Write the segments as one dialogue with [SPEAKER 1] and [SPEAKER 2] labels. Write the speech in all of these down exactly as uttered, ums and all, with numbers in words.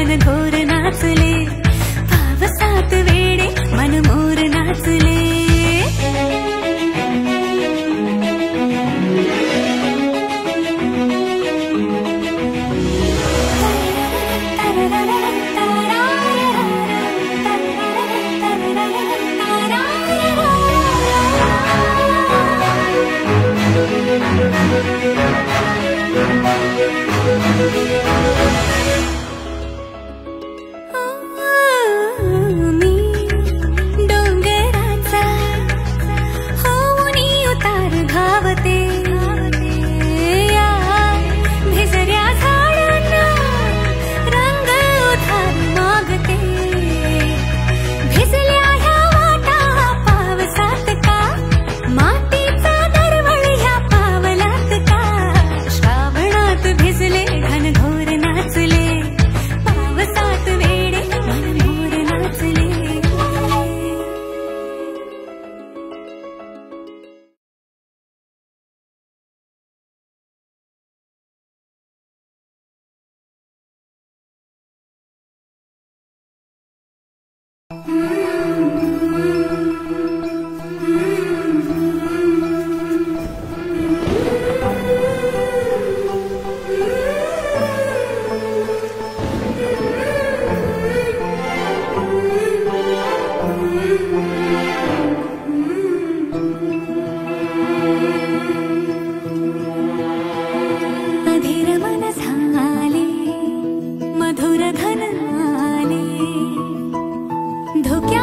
[SPEAKER 1] घनघोर नाचले, पावसात वेडे मन मोर नाचले. धुक्या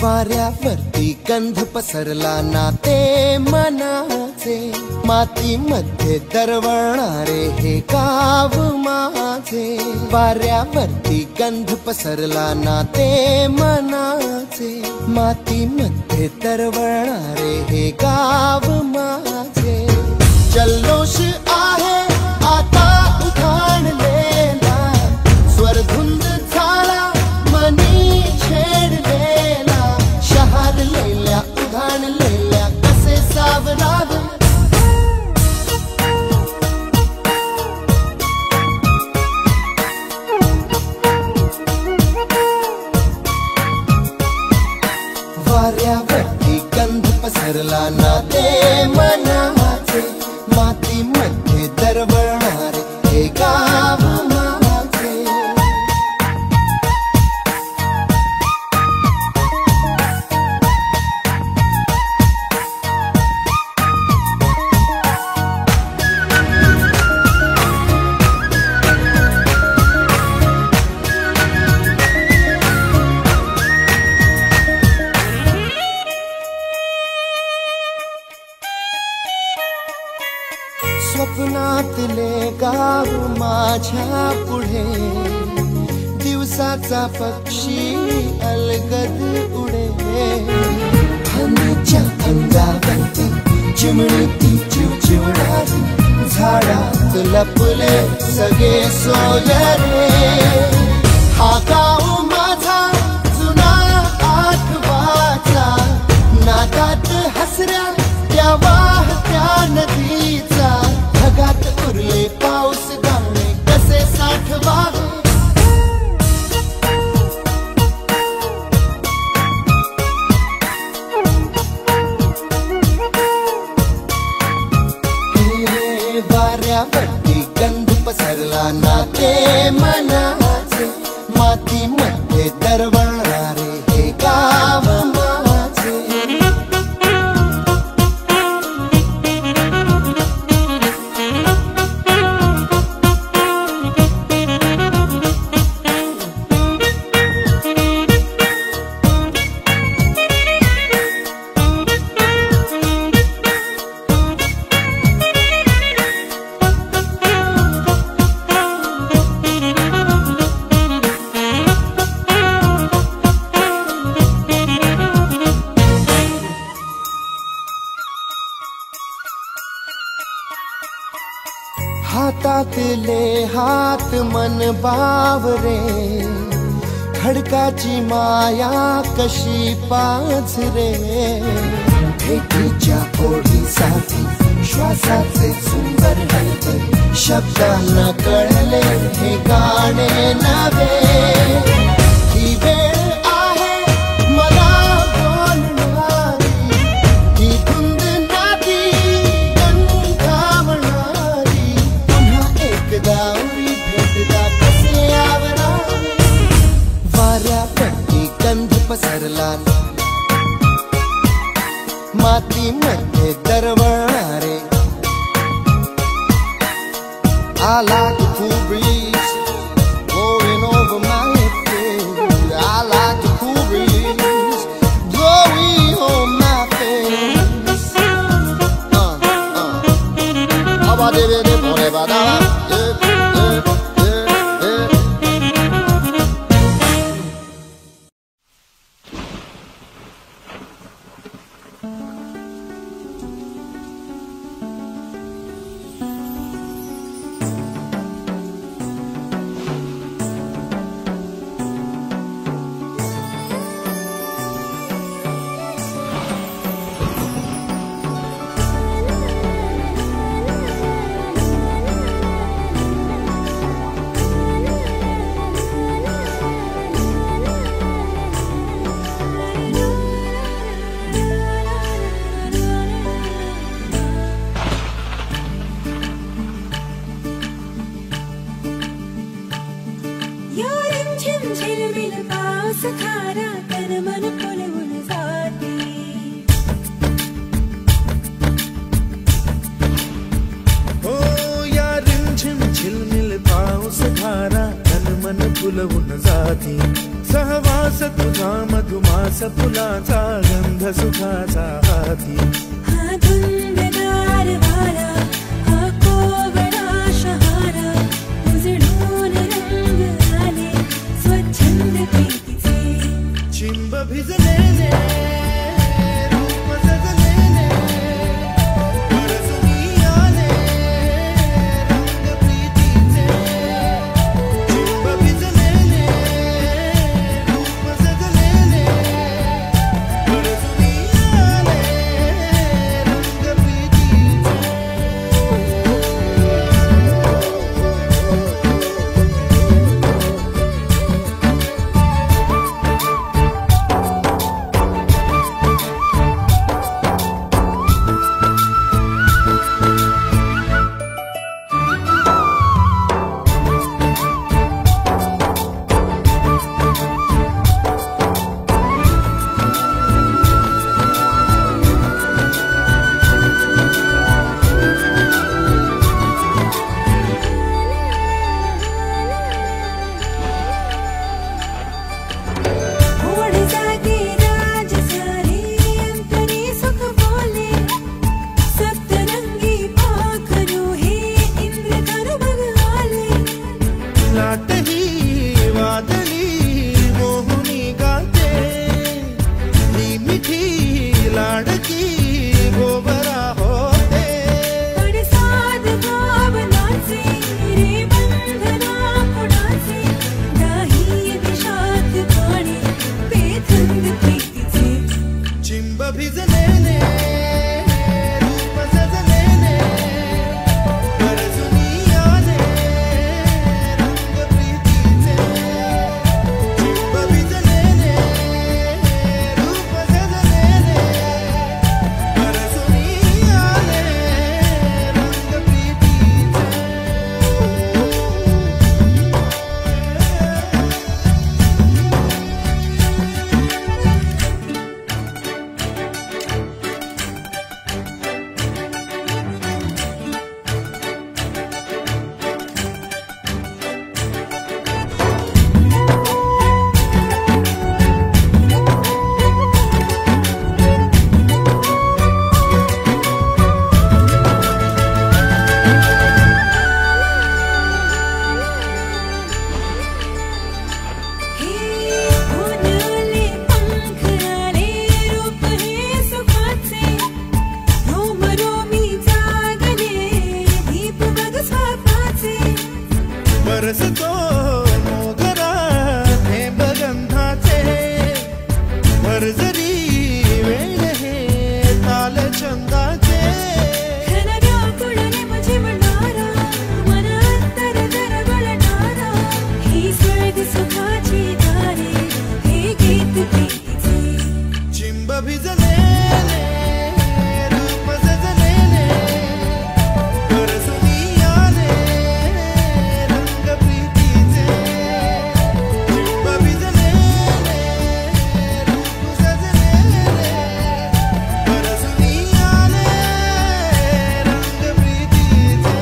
[SPEAKER 2] वाऱ्यावरती गंध पसरला नाते मनाचे, मातीमध्ये दरवळणारे हे गाव माझे. वाऱ्यावरती गंध पसरला नाते मनाचे, मातीमध्ये दरवळणारे हे गाव माझे. जल्लोष आहे आता उधाणलेला, स्वरधुंद झाला मनी छेडलेला. शहारलेल्या उधाणलेल्या कसे सावरावे, वाऱ्यावरती गंध पसरला नाते मनाचे, मातीमध्ये दरवळणारे हे गाव माझे. स्वप्नातले गाव माझ्या पुढे, दिवसाचा पक्षी अलगद उडे. हनीच्या अंगावरती चिमणी चिवचिवणारी, झाडात लपले सगळे सोयरे. हा गाव माझा जुना आठवाचा, नादात हसऱ्या त्या वाहत्या नदीचा. ढगात उरले पाऊस दाणे कसे साठवावे, वाऱ्यावरती गंध पसरला नाते मनाचे, मातीमध्ये दरवळणारे हे गाव माझे. हातातले हात मन बावरे, खडकाची माया कशी पाझरे. भेटीच्या ओढीसाठी श्वासाचे सुंदर हलते, शब्दांना कळले हे गाणे नवे. ही वेळ आहे मला बोलणारी, ही धुंद नादी गंधावणारी. पुन्हा एकदा उरी भेटदा कसे आवरा, वाऱ्यावरती गंध पसरला मातीमध्ये दरवळणारे. I like the cool breeze blowing over my face. I like the cool breeze blowing on my face. Uh, uh. How about it? Forever,
[SPEAKER 1] खारा तन मन फुलवून जाते.
[SPEAKER 3] हो या रिमझिम झिलमिल पाऊस धारा तन मन फुलवून जाते. सहवास श्वास तुझा मधुमास फुलाचा गंध सुखाचा हाती
[SPEAKER 1] हा धुंदगार वारा हा कोवळा शहारा उजळून रंग आले स्वच्छंद प्रीतीचे
[SPEAKER 3] चिंब भिजलेले रूप सजलेले परसुनी आले रंग प्रीतीचे चिंब भिजलेले रूप सजलेले परसुनी आले रंग प्रीतीचे
[SPEAKER 1] ओढ जागे राज सारे अंतरी सुख बोले सप्तरंगी पाखरू हे इंद्रधनु बघ आले
[SPEAKER 3] लाट ही वादळी मोहुनी गाते ही मिठी लाडकी गोबरा होते
[SPEAKER 1] पडसाद भावनाचे रे बंधना कुणाचे दाही दिशात पाणी पेथंद प्रीतीचे
[SPEAKER 3] चिंब भिजलेले रूप सजलेले परसुनी आले रंग प्रीतीचे चिंब भिजलेले रूप सजलेले परसुनी आले रंग प्रीतीचे
[SPEAKER 1] हे ओनले पंख आले रूप हे सुखाचे रोम रोमी जागले दीप बघ स्वप्नाचे
[SPEAKER 3] बरसतो मोगरा थेंब गंधाचे भरजरी वेळ हे ताल छंदाचे
[SPEAKER 1] घनऱ्या कुळणे मुझे म्हणणारा मन अंतर दरवळणारा ही स्वर्ग सुखाची दारे हे गीत प्रीतीचे
[SPEAKER 3] चिंब भिजलेले रूप सजलेले परसुनी आले रंग प्रीतीचे चिंब भिजलेले रूप सजलेले परसुनी आले रंग प्रीतीचे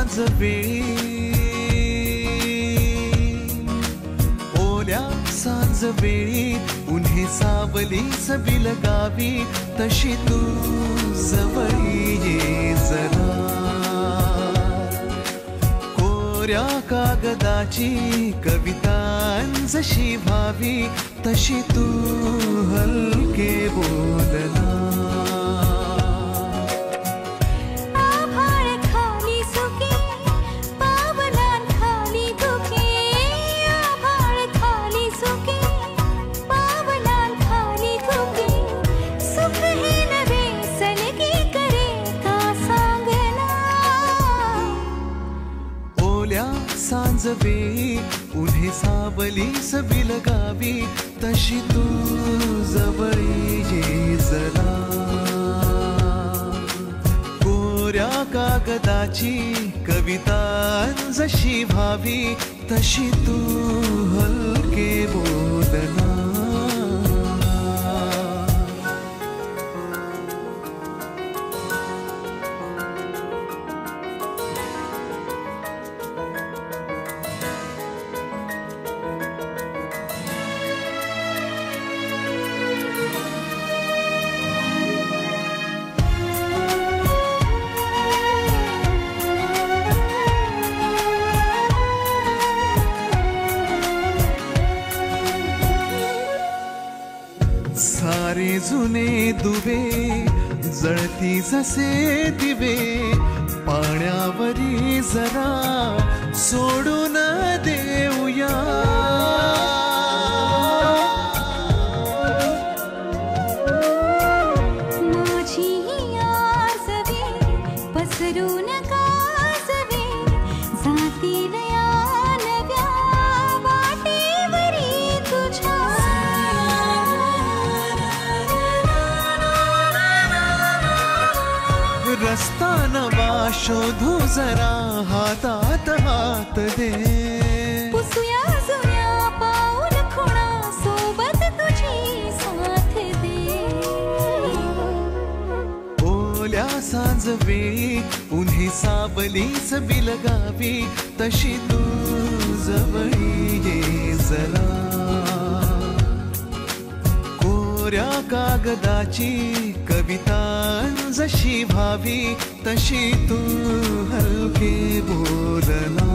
[SPEAKER 4] सांजवेळी ओल्या सांज
[SPEAKER 3] सांज वेळी उन्हे सावली सबी लगावी तशी तू जवळी ये जरा कोऱ्या कागदाची कविता जशी व्हावी तशी तू हलके बोलना
[SPEAKER 1] आभाळ खाली सुके पावलां खाली दुखे आभाळ खाली सुके पावलां खाली दुखे सुख हे नवे सलगी करे का सांगना
[SPEAKER 3] ओल्या सांज वेळी उन्हे सावली सबी लगावी तशी तू जवळी ये जरा कोऱ्या कागदाची कविता जशी व्हावी तशी तू हलके बोलना सारे जुने दुवे जळती जसे दिवे पाण्यावरी जरा सोडून देऊया
[SPEAKER 1] माझी आसवे पसरून कासवे जातील या नव्या वाटेवरी तुझ्या
[SPEAKER 3] रस्ता नवा शोधू जरा हातात हात दे
[SPEAKER 1] पुसूया जुन्या पाऊल खुणा सोबत तुझी साथ दे
[SPEAKER 3] ओल्या सांज वेळी उन्हे सावली सबी लगावी तशी तू जवळी ये जरा कोऱ्या कागदाची कविता जशी व्हावी तशी तू हलके बोलना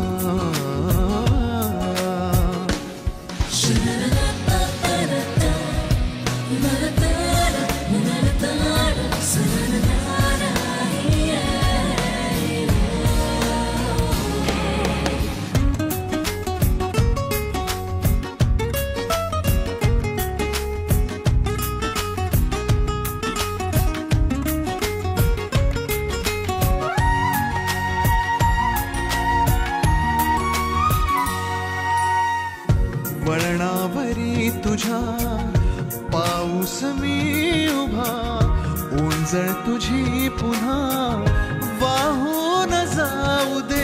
[SPEAKER 3] वळणावरी तुझ्या पाऊस मी उभा ओंजळ तुझी पुन्हा वाहून जाऊ दे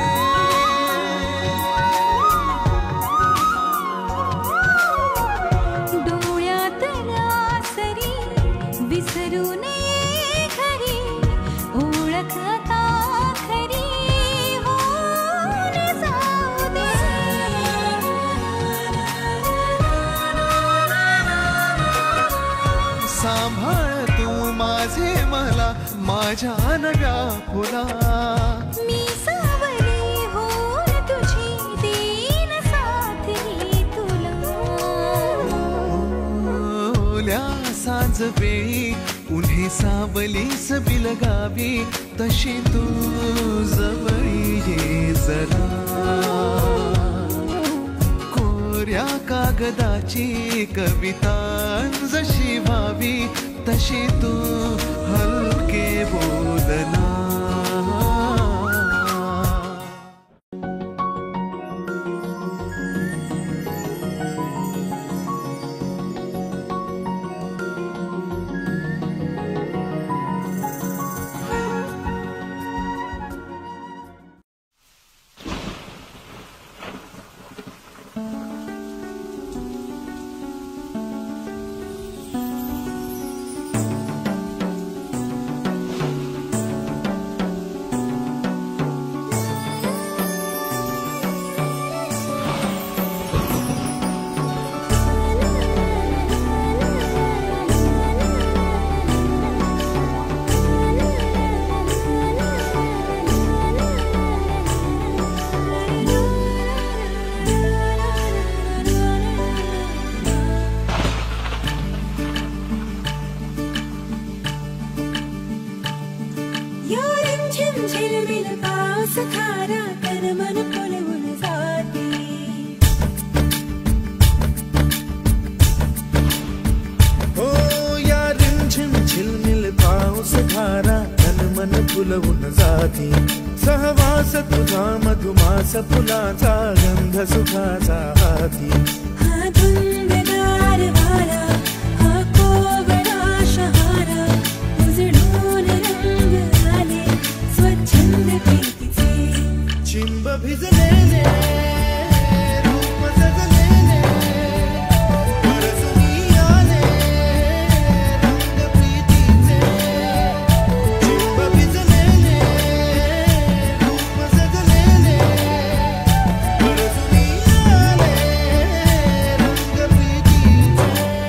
[SPEAKER 1] डोळ्यातल्या सरी विसरू नये खरी ओळख आता खरी होऊन जाऊ दे
[SPEAKER 3] सांभाळ तू माझे मला माझ्या नव्या फुला
[SPEAKER 1] मी सावली होऊन तुझी देईन साथ ही तुला
[SPEAKER 3] ओल्या सांज वेळी उन्हे सावली सबी लगावी तशी तू जवळी ये जरा कोऱ्या कागदाची कविता जशी व्हावी तशी तू हलके बोलना
[SPEAKER 1] झिलमिल पाऊस खारा तन मन फुलवून जाते
[SPEAKER 3] हो या रिमझिम झिलमिल पाऊस धारा तन मन फुलवून जाती सहवास तुझा मधुमास फुलाचा गंध सुखाचा हाती
[SPEAKER 1] हा धुंदगार वारा हा कोवळा शहारा उजळून रंग आले स्वच्छंद प्रीतीचे
[SPEAKER 3] चिंब भिजलेले रूप सजलेले परसुनी आले रंग प्रीतीचे चिंब भिजलेले रूप सजलेले परसुनी आले रंग प्रीतीचे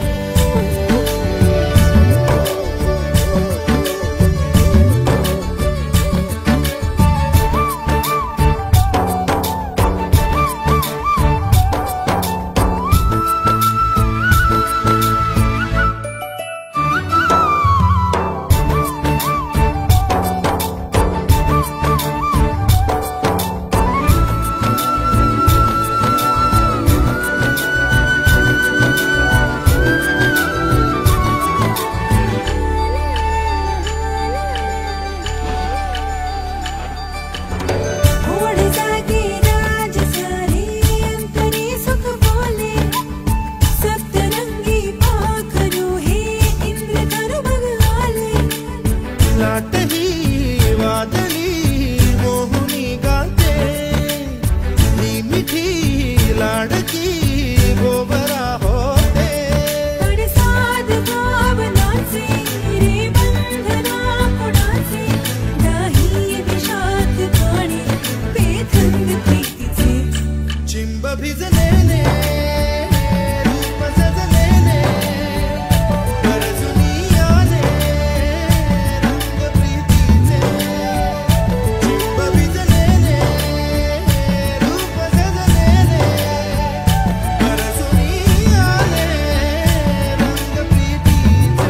[SPEAKER 1] ओढ जागे राज सारे अंतरी सुख बोले सप्तरंगी पाखरू हे इंद्र कर बघ आले
[SPEAKER 3] लाटही वादळी मोहुनी गाते ही मिठी लाडकी गोबरा होते
[SPEAKER 1] पडसाद भावनाचे रे बंधना कुणाचे नाही विषाद गाणे बेथंग प्रीतीचे
[SPEAKER 3] चिंब भिजलेले रूप सजलेले परसुनी आले रंग प्रीतीचे चिंब भिजलेले रूप सजलेले परसुनी आले रंग प्रीतीचे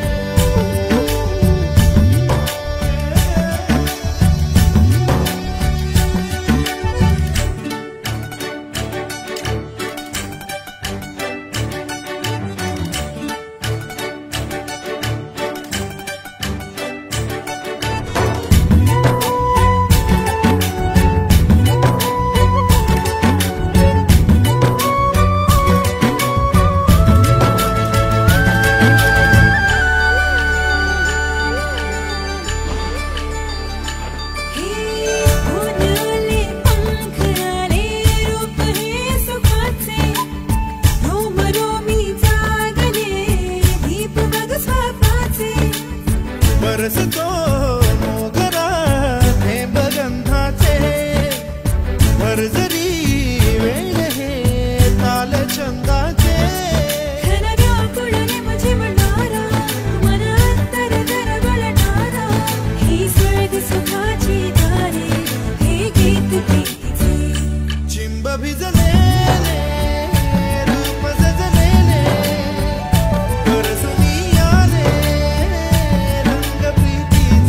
[SPEAKER 1] हे फुलले पंख आले रूप हे सुखाचे रोम रोमी जागले दीप बघ स्वप्नाचे
[SPEAKER 3] बरसतो मोगरा थेंब गंधाचे भरजरी वेळ हे ताल छंदाचे
[SPEAKER 1] घन व्याकुळने मुझे म्हणणारा मन अंतर दरवळणारा ही स्वर्ग सुखाची दारे हे गीत प्रीतीचे
[SPEAKER 3] चिंब भिजलेले रूप सजलेले परसुनी आले रंग प्रीतीचे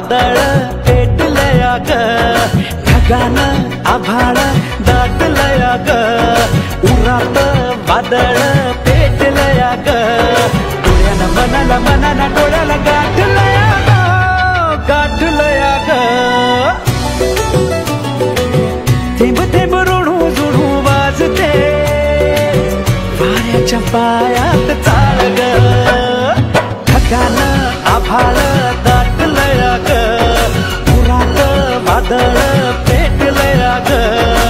[SPEAKER 3] वादळ पेटलया ग ढगानं आभाळ दाटलया ग उरात वादळ पेटलया ग डोळ्याला मनाला मनाला डोळ्याला गाठलया ग गाठलया ग थेंब थेंब रोडू जुडू वाजते वाऱ्याच्या पायात चाळ ग ढगानं आभाळ दाटलया ग उरात वादळ पेटलया ग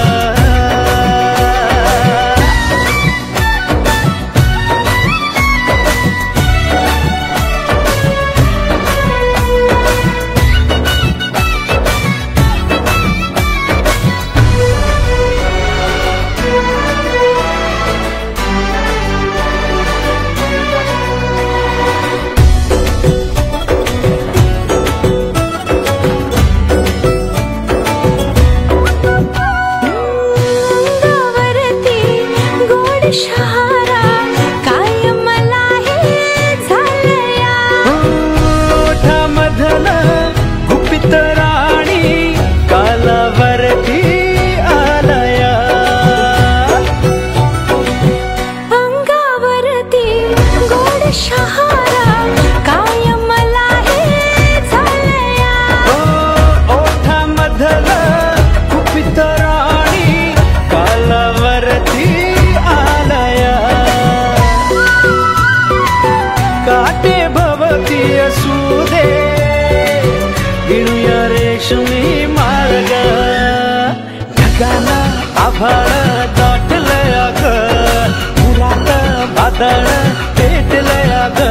[SPEAKER 3] आभाळ दाटलया ग उरात वादळ पेटलया ग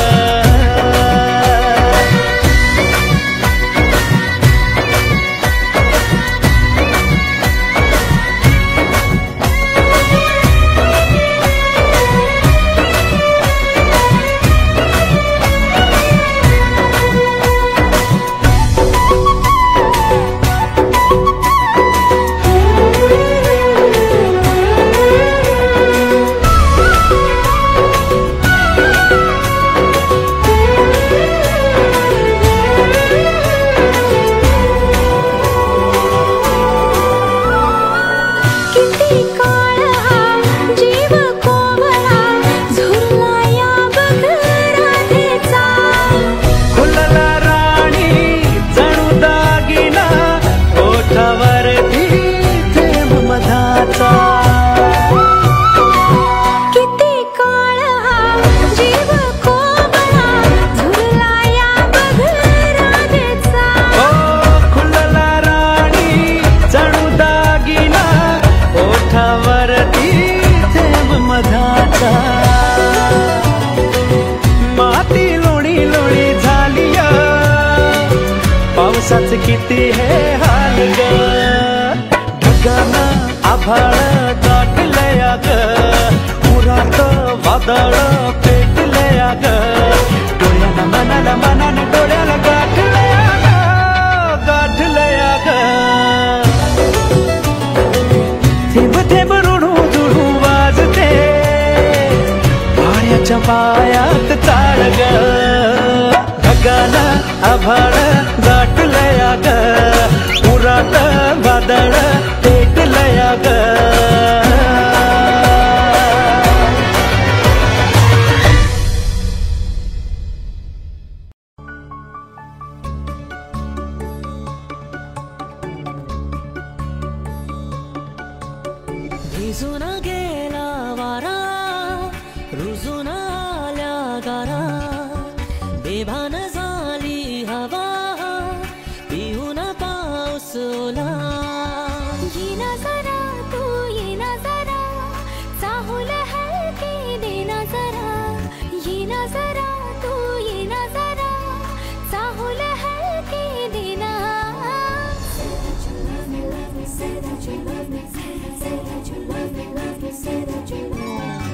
[SPEAKER 3] पावसाचं किती हे हाल ग ढगानं आभाळ दाटलया ग उरात वादळ पेटलया ग डोळ्याला मनाला मनाला डोळ्याला गाठलया ग गाठलया ग थेंब थेंब रोडू जुडू वाजते वाऱ्याच्या पायात चाळ ग ढगानं आभाळ दाटलया ग उरात वादळ पेटलया ग
[SPEAKER 1] भिजून गेला वारा रुजून आल्या गारा बेभान झाली हवा पिऊन पाऊस ओला
[SPEAKER 4] येना जरा तू येना जरा चाहूल हलके देना जरा येना जरा तू येना जरा चाहूल हलके देना Say that you love me, say that you love me, say that you love me, say that you love me.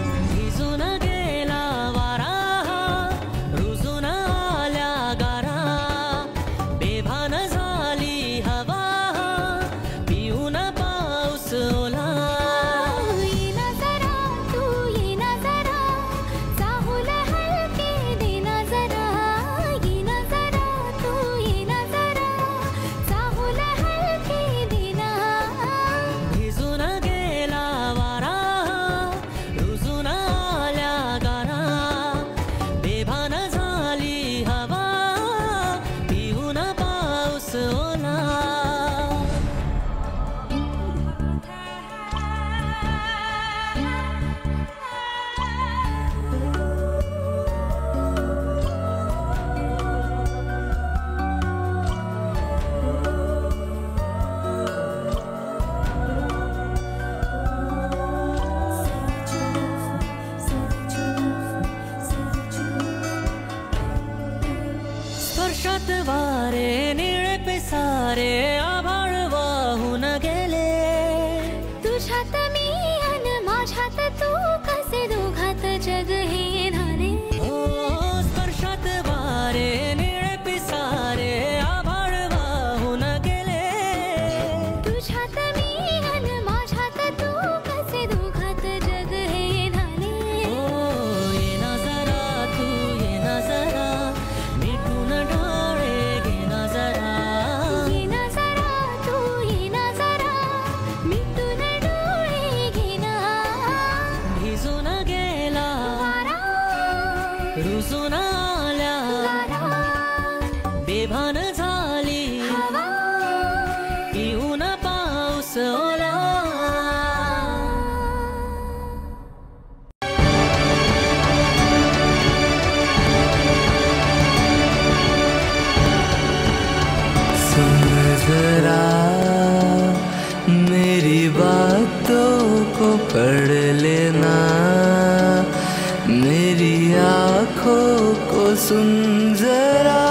[SPEAKER 5] स्पर्शत्वारे निळेपे सारे आभाळ वाहून गेले
[SPEAKER 4] तुझ्यात मी अन माझ्यात तू कसे दोघात जग हे झाले
[SPEAKER 5] हो स्पर्शत्वारे निळेपे सारे आभाळ वाहून गेले
[SPEAKER 4] तुझ्यात मी अन माझ्यात तू कसे दोघात जग हे झाले
[SPEAKER 5] हो ये ना जरा तू ये ना जरा मिटून डोळे घे ना जरा
[SPEAKER 4] ये ना जरा तू ये ना जरा मिटून डोळे घे ना
[SPEAKER 5] भिजून गेला
[SPEAKER 4] वारा
[SPEAKER 5] रुजून आल्या
[SPEAKER 4] गारा
[SPEAKER 5] बेभान झाली
[SPEAKER 4] हवा
[SPEAKER 5] पिऊन पाऊस ओला
[SPEAKER 6] सुन जरा मेरी बातों को पढ़ लेना मेरी आँखों को सुन जरा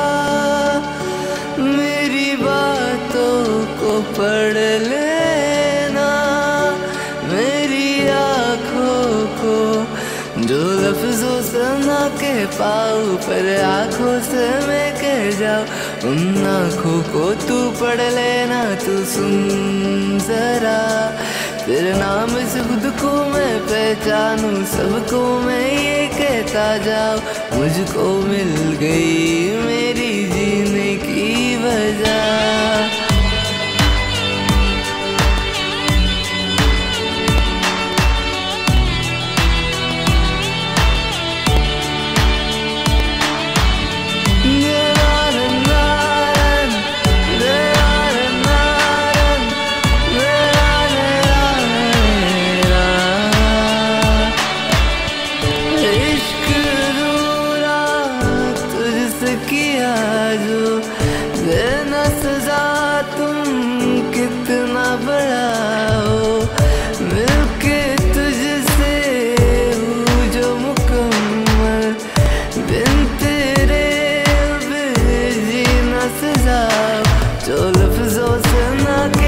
[SPEAKER 6] मेरी बातों को पढ़ लेना मेरी आँखों को जो लफ्जों से ना कह पाऊँ पर आँखों से मैं कह जाऊँ उन आँखों को तू पढ़ लेना तू सुन जरा तेरे नाम से खुद को मैं पहचानूं सबको मैं ये कहता जाऊं मुझको मिल गई मेरी जीने की वजह कितना बड़ा हो मिलके तुझसे हूँ जो मुकम्मल बिन तेरे अब जीना सजा जो लफ्जों से ना के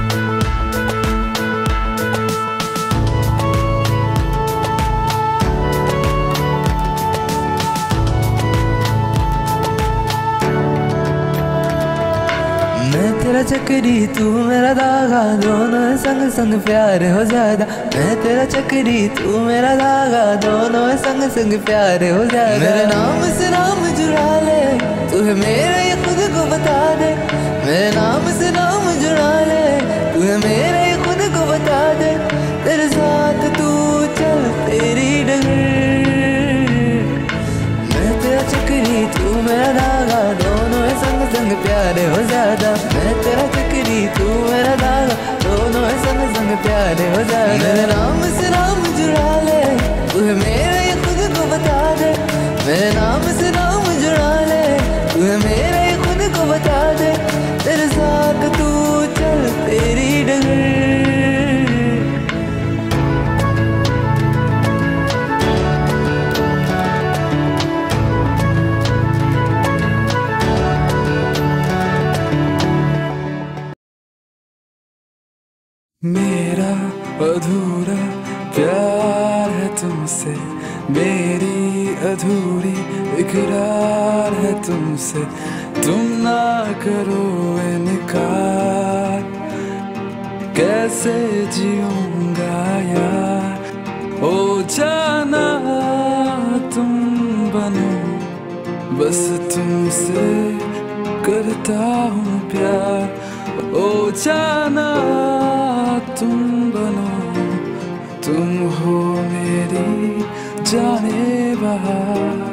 [SPEAKER 6] तेरा चक्री तू मेरा धागा दोनों संग संग प्यार हो ज्यादा मैं तेरा चक्री तू मेरा धागा दोनों संग संग प्यार हो ज्यादा मेरे नाम से नाम जुड़ा ले तू है मेरा ये खुद को बता दे मेरे नाम से नाम जुड़ा ले तू है मेरा ये खुद को बता दे तेरे साथ तू चल तेरी डगर मैं तेरा चक्री तू मेरा धागा दोनों संग संग प्यारे हो ज्यादा मैं तेरा चक्री तू मेरा धागा दोनों संग संग प्यारे हो ज्यादा मेरे नाम से नाम जुड़ा ले तू है मेरा ये खुद को बता दे मेरे नाम से नाम जुड़ा ले तू है मेरा ये खुद को बता दे तेरे साथ तू चल तेरी डगर मेरा अधूरा प्यार है तुमसे मेरी अधूरी इकरार है तुमसे तुम ना करो इनकार कैसे जीऊंगा यार ओ जाना तुम बनो बस तुमसे करता हूँ प्यार ओ जाना तुम बनो तुम हो मेरी जाने बहार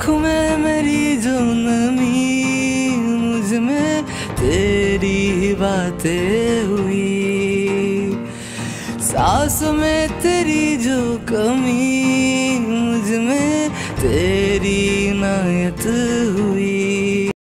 [SPEAKER 6] आँख में मेरी जो नमी, मुझ में तेरी ही बातें हुई। सांस में तेरी जो कमी, मुझ में तेरी इनायत हुई।